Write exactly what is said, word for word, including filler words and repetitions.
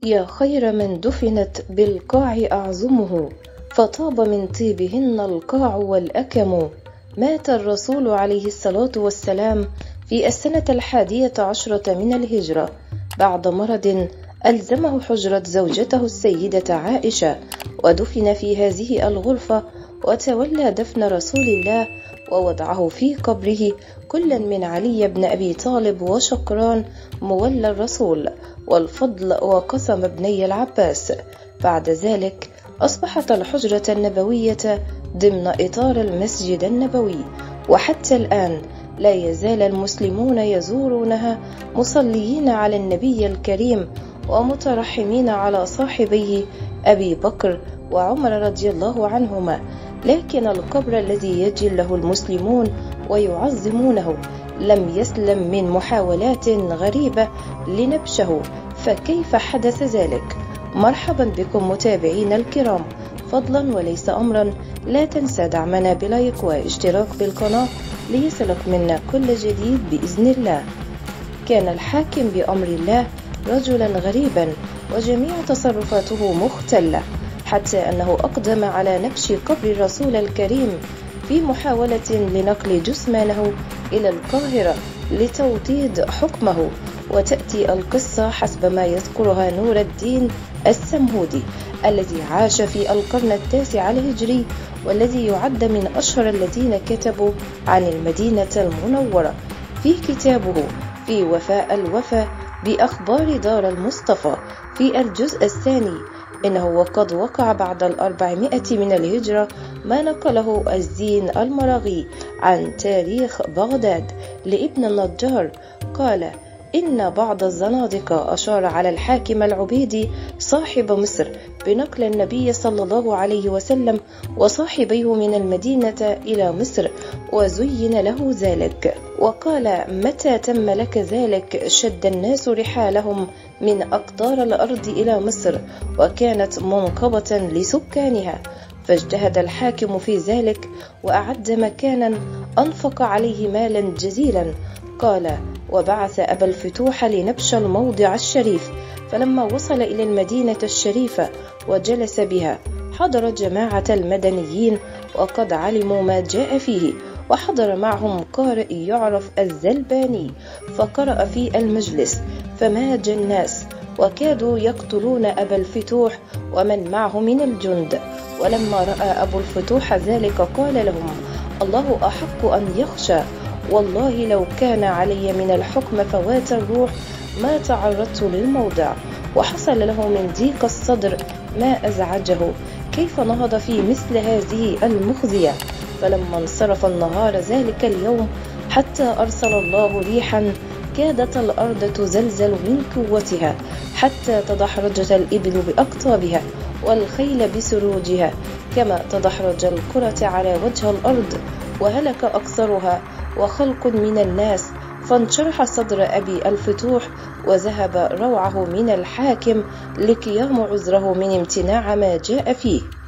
يا خير من دفنت بالقاع أعظمه، فطاب من طيبهن القاع والأكم. مات الرسول عليه الصلاة والسلام في السنة الحادية عشرة من الهجرة بعد مرض ألزمه حجرة زوجته السيدة عائشة، ودفن في هذه الغرفة، وتولى دفن رسول الله ووضعه في قبره كلا من علي بن أبي طالب وشقران مولى الرسول والفضل وقسم بني العباس. بعد ذلك أصبحت الحجرة النبوية ضمن إطار المسجد النبوي، وحتى الآن لا يزال المسلمون يزورونها مصليين على النبي الكريم ومترحمين على صاحبيه أبي بكر وعمر رضي الله عنهما. لكن القبر الذي يجله المسلمون ويعظمونه لم يسلم من محاولات غريبة لنبشه، فكيف حدث ذلك؟ مرحبا بكم متابعين الكرام، فضلا وليس أمرا لا تنسى دعمنا بلايك واشتراك بالقناة ليصلك منا كل جديد بإذن الله. كان الحاكم بأمر الله رجلا غريبا وجميع تصرفاته مختلة، حتى أنه أقدم على نبش قبر الرسول الكريم في محاولة لنقل جثمانه إلى القاهرة لتوطيد حكمه. وتأتي القصة حسب ما يذكرها نور الدين السمهودي الذي عاش في القرن التاسع الهجري، والذي يعد من أشهر الذين كتبوا عن المدينة المنورة في كتابه في وفاء الوفا بأخبار دار المصطفى في الجزء الثاني، إنه وقد وقع بعد الأربعمائة من الهجرة ما نقله الزين المراغي عن تاريخ بغداد لابن النجار. قال إن بعض الزنادقة أشار على الحاكم العبيدي صاحب مصر بنقل النبي صلى الله عليه وسلم وصاحبيه من المدينة إلى مصر، وزين له ذلك، وقال متى تم لك ذلك شد الناس رحالهم من أقطار الأرض إلى مصر، وكانت منقبة لسكانها. فاجتهد الحاكم في ذلك وأعد مكانا أنفق عليه مالا جزيلا. قال وبعث أبا الفتوح لنبش الموضع الشريف، فلما وصل إلى المدينة الشريفة وجلس بها حضر جماعة المدنيين وقد علموا ما جاء فيه، وحضر معهم قارئ يعرف الزلباني، فقرأ في المجلس فماج الناس وكادوا يقتلون أبا الفتوح ومن معه من الجند. ولما رأى أبو الفتوح ذلك قال لهم الله أحق أن يخشى، والله لو كان علي من الحكم فوات الروح ما تعرضت للموضع. وحصل له من ضيق الصدر ما أزعجه كيف نهض في مثل هذه المخزية. فلما انصرف النهار ذلك اليوم حتى أرسل الله ريحا كادت الأرض تزلزل من قوتها، حتى تدحرجت الإبل بأقطابها والخيل بسروجها، كما تدحرج الكرة على وجه الأرض، وهلك أكثرها وخلق من الناس. فانشرح صدر أبي الفتوح وذهب روعه من الحاكم لقيام عذره من امتناع ما جاء فيه.